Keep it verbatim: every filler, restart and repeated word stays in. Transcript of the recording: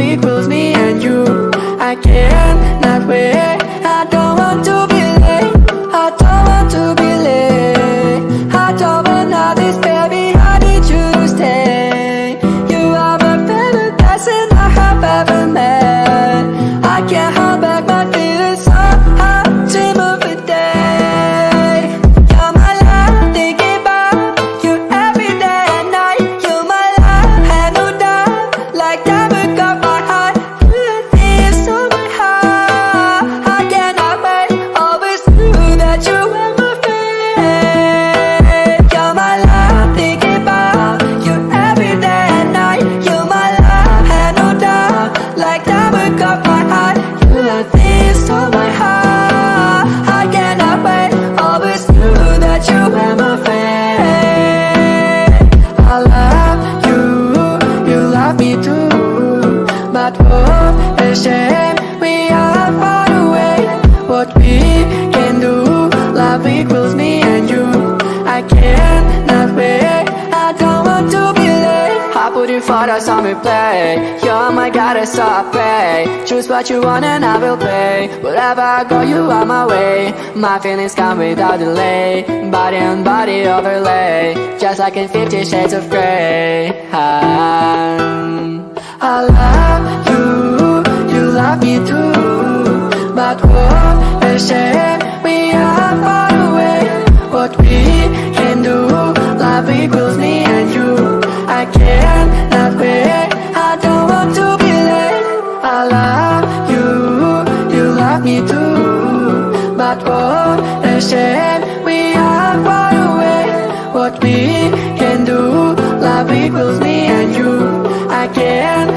equals me and you. I cannot wait, I don't want to be late, I don't want to be late. I don't want all this, baby, I need you to stay. You are my favorite person I have ever met. I can't hold back my feelings, so I dream of a day. You're my life, thinking about you every day and night. You're my life, had no doubt, like that would got my heart. You feel so my heart, I cannot wait, always knew that you were my friend. You're my life, thinking about you every day and night. You're my life, had no doubt, like that would got my heart. You are this to my heart, I cannot wait, always knew that you were my friend. I love you, you love me too, but what a shame we are far away. What we can do, love equals me and you. I cannot wait, I don't want to be late. I put you for the summer play. You're my goddess, so I pray. Choose what you want and I will pay. Wherever I go, you are my way. My feelings come without delay. Body on body overlay, just like in Fifty Shades of Grey. I'm I love you, you love me too, but what a shame we are far away. What we can do, love equals me and you. I cannot wait, I don't want to be late. I love you, you love me too, but what a shame we are far away. What we can do, love equals me and you. I can't